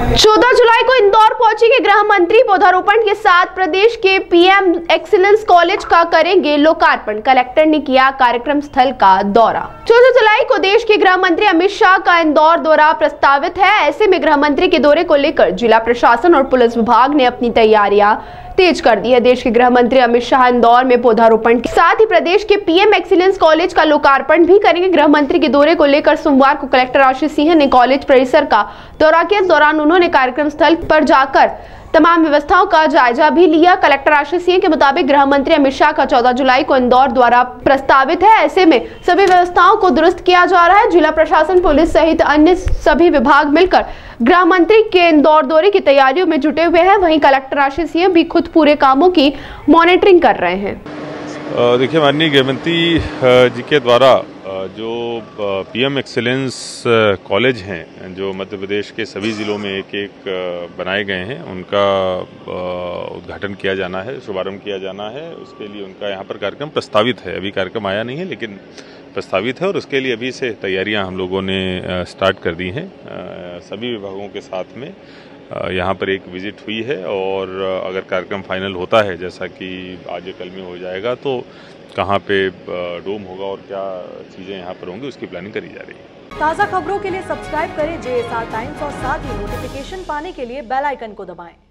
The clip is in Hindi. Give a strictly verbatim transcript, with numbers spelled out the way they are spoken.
चौदह जुलाई को इंदौर पहुंचेंगे गृह मंत्री। पौधारोपण के साथ प्रदेश के पीएम एक्सीलेंस कॉलेज का करेंगे लोकार्पण। कलेक्टर ने किया कार्यक्रम स्थल का दौरा। चौदह जुलाई को देश के गृह मंत्री अमित शाह का इंदौर दौरा प्रस्तावित है। ऐसे में गृह मंत्री के दौरे को लेकर जिला प्रशासन और पुलिस विभाग ने अपनी तैयारियां तेज कर दी है। देश के गृह मंत्री अमित शाह इंदौर में पौधारोपण के साथ ही प्रदेश के पीएम एक्सीलेंस कॉलेज का लोकार्पण भी करेंगे। गृह मंत्री के दौरे को लेकर सोमवार को कलेक्टर आशीष सिंह ने कॉलेज परिसर का दौरा किया। इस दौरान उन्होंने कार्यक्रम स्थल पर जाकर तमाम व्यवस्थाओं का जायजा भी लिया। कलेक्टर आशीष सिंह के मुताबिक गृह मंत्री अमित शाह का चौदह जुलाई को इंदौर द्वारा प्रस्तावित है। ऐसे में सभी व्यवस्थाओं को दुरुस्त किया जा रहा है। जिला प्रशासन, पुलिस सहित अन्य सभी विभाग मिलकर गृह मंत्री के इंदौर दौरे की तैयारियों में जुटे हुए हैं। वहीं कलेक्टर आशीष सिंह भी खुद पूरे कामों की मॉनिटरिंग कर रहे हैं। देखिए, माननीय गृह मंत्री जी के द्वारा जो पीएम एक्सीलेंस कॉलेज हैं, जो मध्य प्रदेश के सभी ज़िलों में एक एक बनाए गए हैं, उनका उद्घाटन किया जाना है, शुभारंभ किया जाना है। उसके लिए उनका यहाँ पर कार्यक्रम प्रस्तावित है। अभी कार्यक्रम आया नहीं है, लेकिन प्रस्तावित है और उसके लिए अभी से तैयारियां हम लोगों ने स्टार्ट कर दी हैं। सभी विभागों के साथ में यहाँ पर एक विजिट हुई है और अगर कार्यक्रम फाइनल होता है, जैसा कि आज कल में हो जाएगा, तो कहाँ पे डोम होगा और क्या चीज़ें यहाँ पर होंगी, उसकी प्लानिंग करी जा रही है। ताज़ा खबरों के लिए सब्सक्राइब करें जे एस आर टाइम्स और साथ ही नोटिफिकेशन पाने के लिए बेल आइकन को दबाएं।